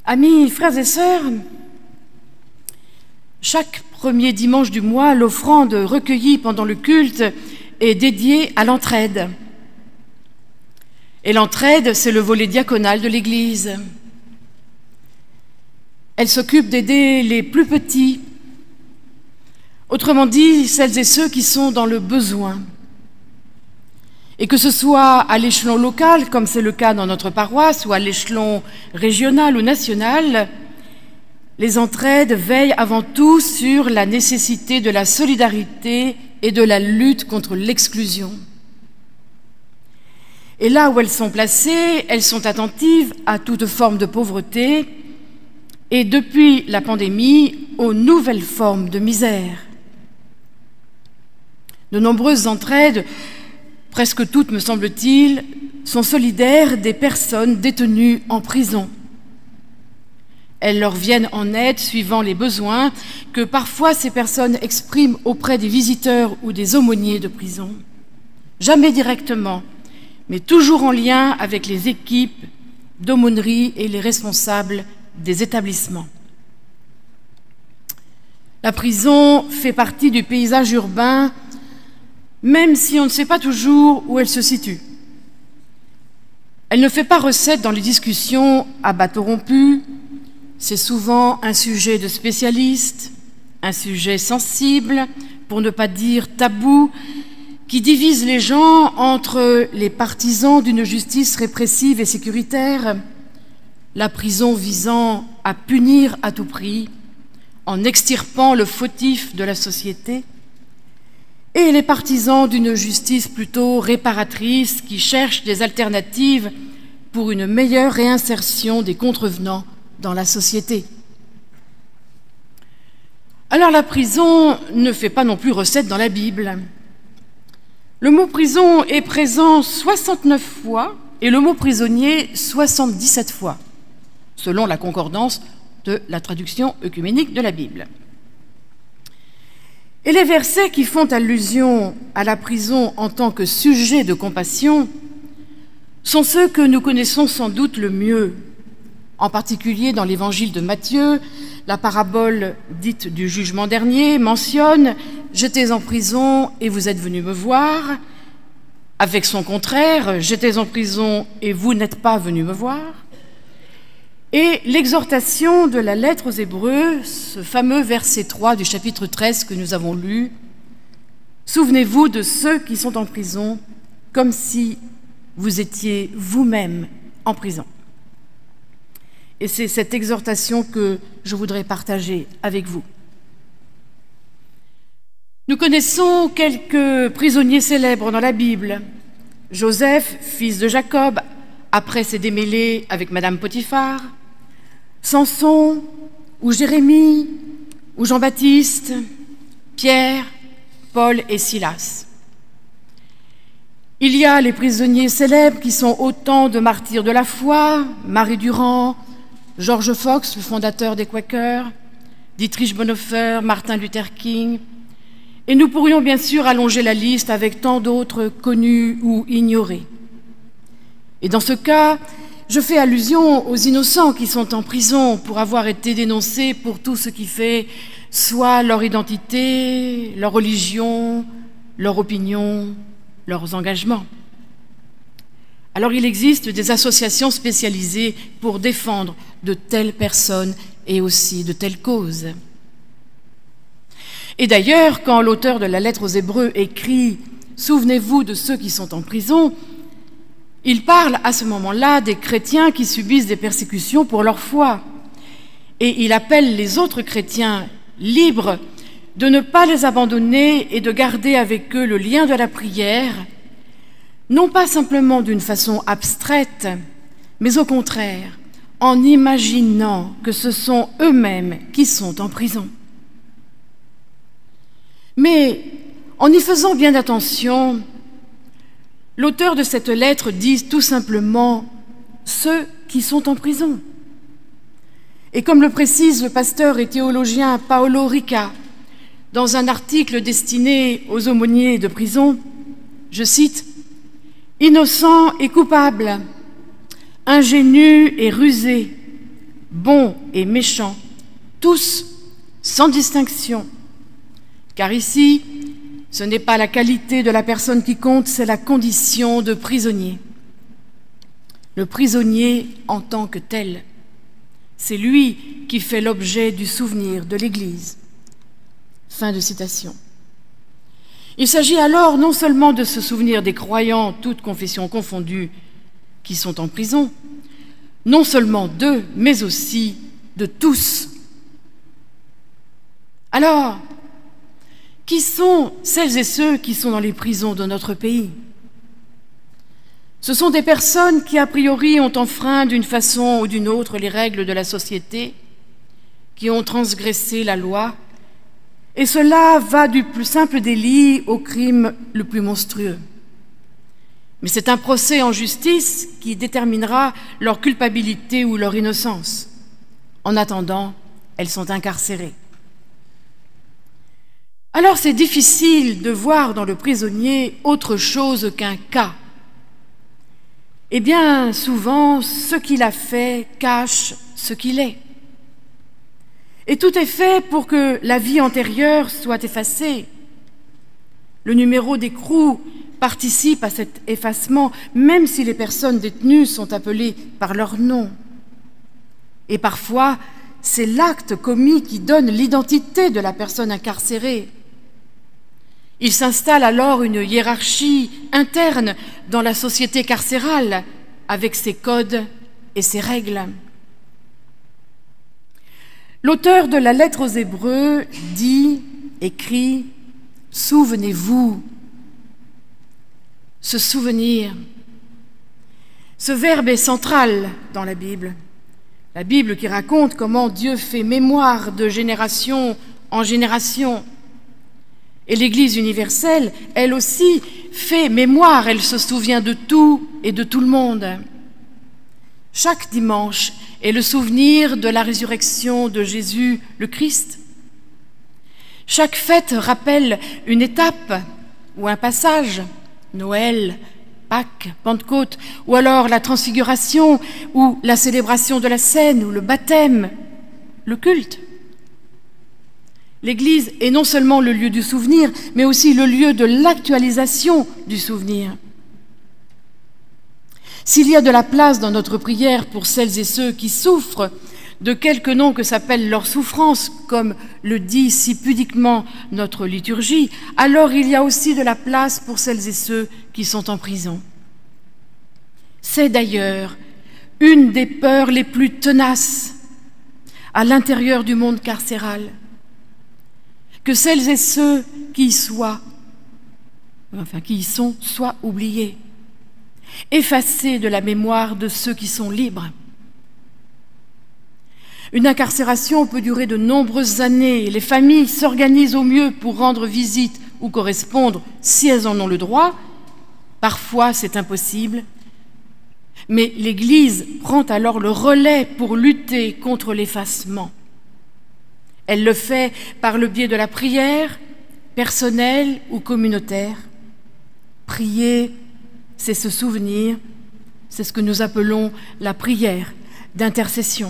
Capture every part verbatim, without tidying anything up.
Amis, frères et sœurs, chaque premier dimanche du mois, l'offrande recueillie pendant le culte est dédiée à l'entraide. Et l'entraide, c'est le volet diaconal de l'Église. Elle s'occupe d'aider les plus petits, autrement dit, celles et ceux qui sont dans le besoin. Et que ce soit à l'échelon local, comme c'est le cas dans notre paroisse, ou à l'échelon régional ou national, les entraides veillent avant tout sur la nécessité de la solidarité et de la lutte contre l'exclusion. Et là où elles sont placées, elles sont attentives à toute forme de pauvreté et, depuis la pandémie, aux nouvelles formes de misère. De nombreuses entraides, presque toutes me semble-t-il, sont solidaires des personnes détenues en prison. Elles leur viennent en aide suivant les besoins que parfois ces personnes expriment auprès des visiteurs ou des aumôniers de prison. Jamais directement, mais toujours en lien avec les équipes d'aumônerie et les responsables des établissements. La prison fait partie du paysage urbain, même si on ne sait pas toujours où elle se situe. Elle ne fait pas recette dans les discussions à bateau rompu. C'est souvent un sujet de spécialistes, un sujet sensible, pour ne pas dire tabou, qui divise les gens entre les partisans d'une justice répressive et sécuritaire, la prison visant à punir à tout prix, en extirpant le fautif de la société, et les partisans d'une justice plutôt réparatrice qui cherche des alternatives pour une meilleure réinsertion des contrevenants dans la société. Alors la prison ne fait pas non plus recette dans la Bible. Le mot prison est présent soixante-neuf fois et le mot prisonnier soixante-dix-sept fois, selon la concordance de la traduction œcuménique de la Bible. Et les versets qui font allusion à la prison en tant que sujet de compassion sont ceux que nous connaissons sans doute le mieux. En particulier dans l'évangile de Matthieu, la parabole dite du jugement dernier mentionne « J'étais en prison et vous êtes venus me voir », avec son contraire « J'étais en prison et vous n'êtes pas venus me voir ». Et l'exhortation de la lettre aux Hébreux, ce fameux verset trois du chapitre treize que nous avons lu, « Souvenez-vous de ceux qui sont en prison, comme si vous étiez vous-même en prison ». Et c'est cette exhortation que je voudrais partager avec vous. Nous connaissons quelques prisonniers célèbres dans la Bible. Joseph, fils de Jacob, après s'est démêlé avec Madame Potiphar, Samson, ou Jérémie, ou Jean-Baptiste, Pierre, Paul et Silas. Il y a les prisonniers célèbres qui sont autant de martyrs de la foi, Marie Durand, George Fox, le fondateur des Quakers, Dietrich Bonhoeffer, Martin Luther King, et nous pourrions bien sûr allonger la liste avec tant d'autres connus ou ignorés. Et dans ce cas, je fais allusion aux innocents qui sont en prison pour avoir été dénoncés pour tout ce qui fait soit leur identité, leur religion, leur opinion, leurs engagements. Alors il existe des associations spécialisées pour défendre de telles personnes et aussi de telles causes. Et d'ailleurs, quand l'auteur de la lettre aux Hébreux écrit « Souvenez-vous de ceux qui sont en prison », il parle à ce moment-là des chrétiens qui subissent des persécutions pour leur foi. Et il appelle les autres chrétiens libres de ne pas les abandonner et de garder avec eux le lien de la prière, non pas simplement d'une façon abstraite, mais au contraire, en imaginant que ce sont eux-mêmes qui sont en prison. Mais en y faisant bien attention, l'auteur de cette lettre dit tout simplement « ceux qui sont en prison ». Et comme le précise le pasteur et théologien Paolo Rica dans un article destiné aux aumôniers de prison, je cite « Innocents et coupables, ingénus et rusés, bons et méchants, tous sans distinction. Car ici, ce n'est pas la qualité de la personne qui compte, c'est la condition de prisonnier. Le prisonnier en tant que tel, c'est lui qui fait l'objet du souvenir de l'Église. Fin de citation. Il s'agit alors non seulement de se souvenir des croyants, toutes confessions confondues, qui sont en prison, non seulement d'eux, mais aussi de tous. Alors, qui sont celles et ceux qui sont dans les prisons de notre pays? Ce sont des personnes qui, a priori, ont enfreint d'une façon ou d'une autre les règles de la société, qui ont transgressé la loi, et cela va du plus simple délit au crime le plus monstrueux. Mais c'est un procès en justice qui déterminera leur culpabilité ou leur innocence. En attendant, elles sont incarcérées. Alors c'est difficile de voir dans le prisonnier autre chose qu'un cas. Eh bien, souvent, ce qu'il a fait cache ce qu'il est. Et tout est fait pour que la vie antérieure soit effacée. Le numéro d'écrou participe à cet effacement, même si les personnes détenues sont appelées par leur nom. Et parfois, c'est l'acte commis qui donne l'identité de la personne incarcérée. Il s'installe alors une hiérarchie interne dans la société carcérale, avec ses codes et ses règles. L'auteur de la lettre aux Hébreux dit, écrit, « Souvenez-vous ». Se souvenir. Ce verbe est central dans la Bible. La Bible qui raconte comment Dieu fait mémoire de génération en génération. Et l'Église universelle, elle aussi, fait mémoire, elle se souvient de tout et de tout le monde. Chaque dimanche est le souvenir de la résurrection de Jésus le Christ. Chaque fête rappelle une étape ou un passage, Noël, Pâques, Pentecôte, ou alors la transfiguration, ou la célébration de la scène, ou le baptême, le culte. L'Église est non seulement le lieu du souvenir, mais aussi le lieu de l'actualisation du souvenir. S'il y a de la place dans notre prière pour celles et ceux qui souffrent, de quelque nom que s'appelle leur souffrance, comme le dit si pudiquement notre liturgie, alors il y a aussi de la place pour celles et ceux qui sont en prison. C'est d'ailleurs une des peurs les plus tenaces à l'intérieur du monde carcéral, que celles et ceux qui y soient, enfin qui y sont, soient oubliés, effacés de la mémoire de ceux qui sont libres. Une incarcération peut durer de nombreuses années et les familles s'organisent au mieux pour rendre visite ou correspondre si elles en ont le droit. Parfois, c'est impossible. Mais l'Église prend alors le relais pour lutter contre l'effacement. Elle le fait par le biais de la prière, personnelle ou communautaire. Prier, c'est se souvenir, c'est ce que nous appelons la prière d'intercession.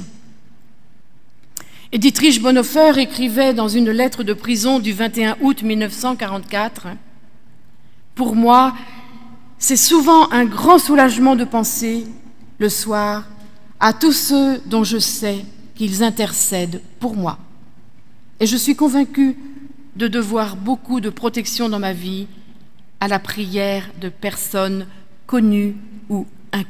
Et Dietrich Bonhoeffer écrivait dans une lettre de prison du vingt et un août mille neuf cent quarante-quatre « Pour moi, c'est souvent un grand soulagement de penser, le soir, à tous ceux dont je sais qu'ils intercèdent pour moi. Et je suis convaincue de devoir beaucoup de protection dans ma vie à la prière de personnes connues ou inconnues. »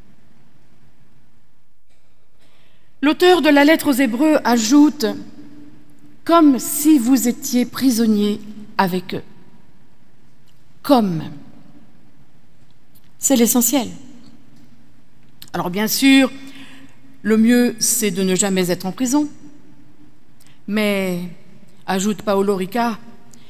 L'auteur de la lettre aux Hébreux ajoute « comme si vous étiez prisonniers avec eux ». Comme. C'est l'essentiel. Alors bien sûr, le mieux, c'est de ne jamais être en prison. Mais, ajoute Paolo Rica,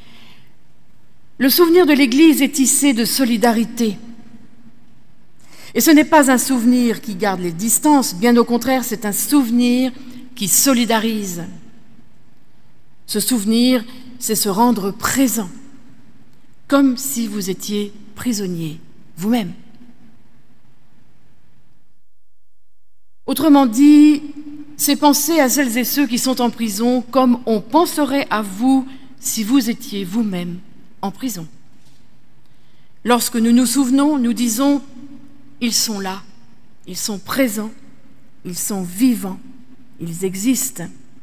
le souvenir de l'Église est tissé de solidarité. Et ce n'est pas un souvenir qui garde les distances, bien au contraire, c'est un souvenir qui solidarise. Ce souvenir, c'est se rendre présent, comme si vous étiez prisonnier vous-même. Autrement dit, c'est penser à celles et ceux qui sont en prison comme on penserait à vous si vous étiez vous-même en prison. Lorsque nous nous souvenons, nous disons « ils sont là, ils sont présents, ils sont vivants, ils existent ».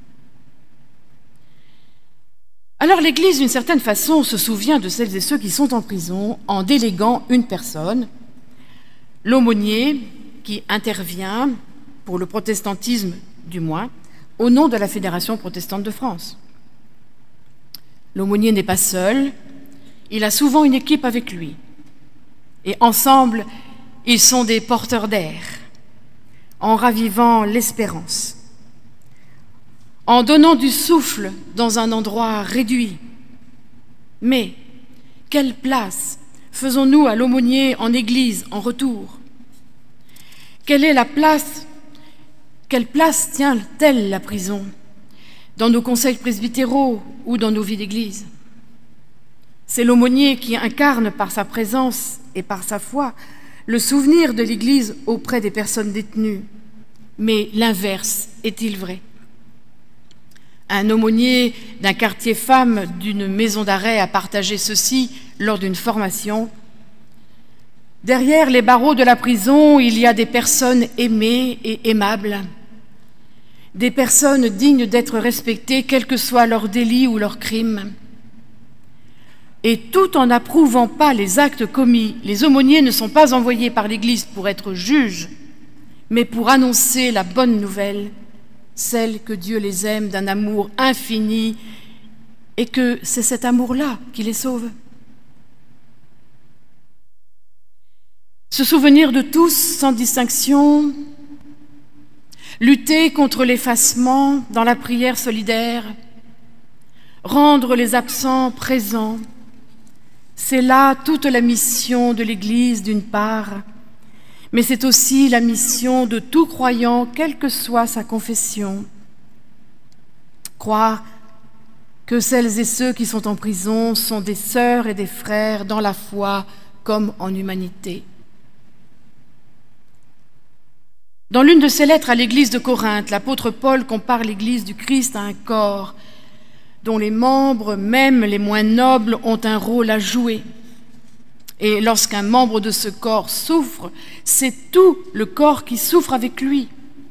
Alors l'Église, d'une certaine façon, se souvient de celles et ceux qui sont en prison en déléguant une personne, l'aumônier qui intervient, pour le protestantisme du moins, au nom de la Fédération protestante de France. L'aumônier n'est pas seul, il a souvent une équipe avec lui. Et ensemble, ils sont des porteurs d'air, en ravivant l'espérance, en donnant du souffle dans un endroit réduit. Mais quelle place faisons-nous à l'aumônier en Église en retour? Quelle est la place, quelle place tient-elle la prison dans nos conseils presbytéraux ou dans nos vies d'Église? C'est l'aumônier qui incarne par sa présence et par sa foi le souvenir de l'Église auprès des personnes détenues. Mais l'inverse est-il vrai? Un aumônier d'un quartier femme d'une maison d'arrêt a partagé ceci lors d'une formation. Derrière les barreaux de la prison, il y a des personnes aimées et aimables, des personnes dignes d'être respectées, quel que soit leur délit ou leur crime. Et tout en n'approuvant pas les actes commis, les aumôniers ne sont pas envoyés par l'Église pour être juges, mais pour annoncer la bonne nouvelle, celle que Dieu les aime d'un amour infini et que c'est cet amour-là qui les sauve. Se souvenir de tous sans distinction, lutter contre l'effacement dans la prière solidaire, rendre les absents présents, c'est là toute la mission de l'Église d'une part, mais c'est aussi la mission de tout croyant, quelle que soit sa confession. Croire que celles et ceux qui sont en prison sont des sœurs et des frères dans la foi comme en humanité. Dans l'une de ses lettres à l'église de Corinthe, l'apôtre Paul compare l'église du Christ à un corps dont les membres, même les moins nobles, ont un rôle à jouer. Et lorsqu'un membre de ce corps souffre, c'est tout le corps qui souffre avec lui.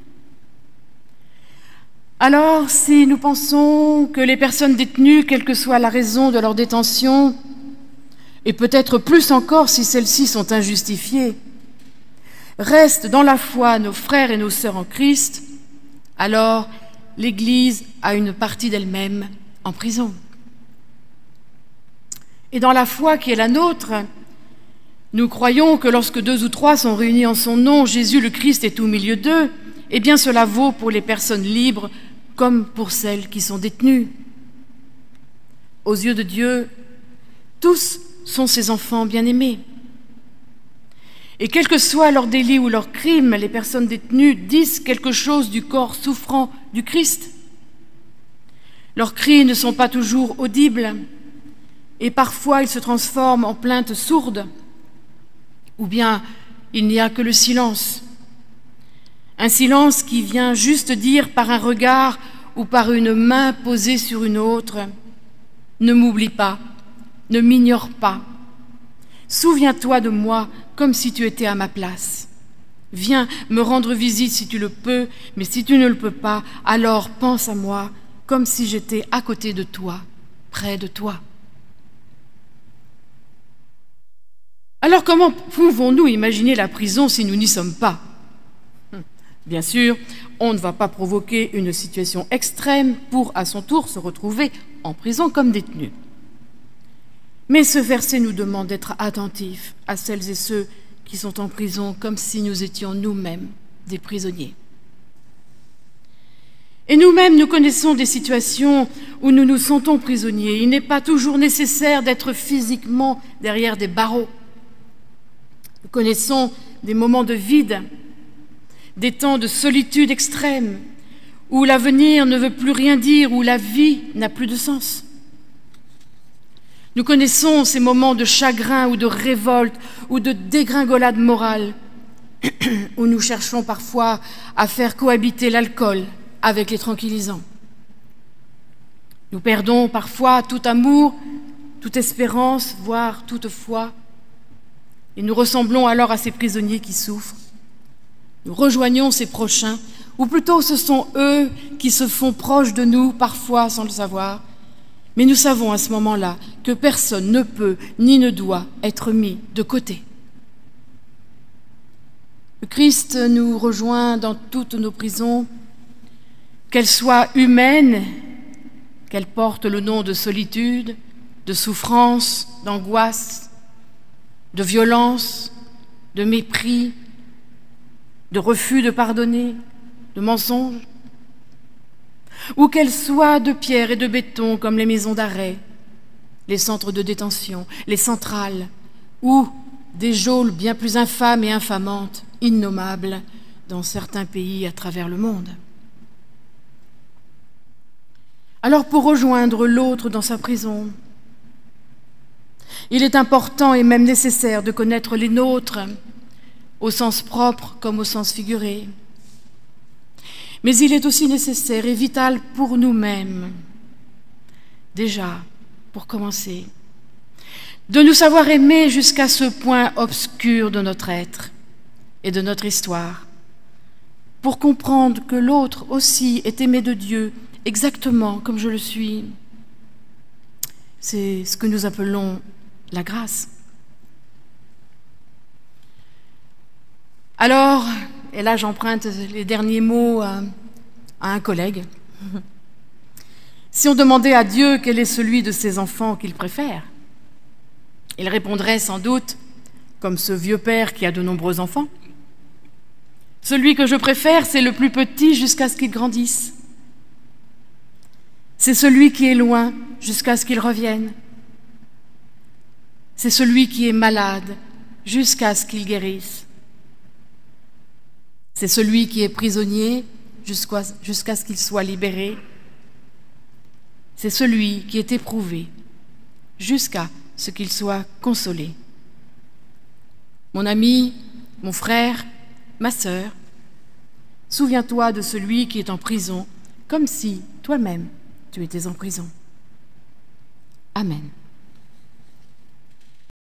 Alors, si nous pensons que les personnes détenues, quelle que soit la raison de leur détention, et peut-être plus encore si celles-ci sont injustifiées, restent dans la foi nos frères et nos sœurs en Christ, alors l'Église a une partie d'elle-même en prison. Et dans la foi qui est la nôtre, nous croyons que lorsque deux ou trois sont réunis en son nom, Jésus le Christ est au milieu d'eux, eh bien cela vaut pour les personnes libres comme pour celles qui sont détenues. Aux yeux de Dieu, tous sont ses enfants bien-aimés. Et quel que soit leur délit ou leur crime, les personnes détenues disent quelque chose du corps souffrant du Christ. Leurs cris ne sont pas toujours audibles, et parfois ils se transforment en plaintes sourdes, ou bien il n'y a que le silence. Un silence qui vient juste dire par un regard ou par une main posée sur une autre « Ne m'oublie pas, ne m'ignore pas. Souviens-toi de moi comme si tu étais à ma place. Viens me rendre visite si tu le peux, mais si tu ne le peux pas, alors pense à moi comme si j'étais à côté de toi, près de toi. » Alors comment pouvons-nous imaginer la prison si nous n'y sommes pas? Bien sûr, on ne va pas provoquer une situation extrême pour, à son tour, se retrouver en prison comme détenu. Mais ce verset nous demande d'être attentifs à celles et ceux qui sont en prison comme si nous étions nous-mêmes des prisonniers. Et nous-mêmes, nous connaissons des situations où nous nous sentons prisonniers. Il n'est pas toujours nécessaire d'être physiquement derrière des barreaux. Nous connaissons des moments de vide, des temps de solitude extrême, où l'avenir ne veut plus rien dire, où la vie n'a plus de sens. Nous connaissons ces moments de chagrin ou de révolte ou de dégringolade morale, où nous cherchons parfois à faire cohabiter l'alcool avec les tranquillisants. Nous perdons parfois tout amour, toute espérance, voire toute foi, et nous ressemblons alors à ces prisonniers qui souffrent. Nous rejoignons ces prochains, ou plutôt ce sont eux qui se font proches de nous, parfois sans le savoir, mais nous savons à ce moment-là que personne ne peut ni ne doit être mis de côté. Le Christ nous rejoint dans toutes nos prisons, qu'elles soient humaines, qu'elles portent le nom de solitude, de souffrance, d'angoisse, de violence, de mépris, de refus de pardonner, de mensonges, ou qu'elles soient de pierre et de béton comme les maisons d'arrêt, les centres de détention, les centrales, ou des geôles bien plus infâmes et infamantes, innommables, dans certains pays à travers le monde. Alors pour rejoindre l'autre dans sa prison, il est important et même nécessaire de connaître les nôtres, au sens propre comme au sens figuré. Mais il est aussi nécessaire et vital pour nous-mêmes, déjà, pour commencer, de nous savoir aimer jusqu'à ce point obscur de notre être et de notre histoire, pour comprendre que l'autre aussi est aimé de Dieu exactement comme je le suis. C'est ce que nous appelons la grâce. Alors, et là j'emprunte les derniers mots à, à un collègue, si on demandait à Dieu quel est celui de ses enfants qu'il préfère, il répondrait sans doute, comme ce vieux père qui a de nombreux enfants, « Celui que je préfère, c'est le plus petit jusqu'à ce qu'il grandisse. C'est celui qui est loin jusqu'à ce qu'il revienne. C'est celui qui est malade jusqu'à ce qu'il guérisse. C'est celui qui est prisonnier jusqu'à jusqu'à ce qu'il soit libéré. C'est celui qui est éprouvé jusqu'à ce qu'il soit consolé. Mon ami, mon frère, ma sœur, souviens-toi de celui qui est en prison, comme si toi-même tu étais en prison. Amen.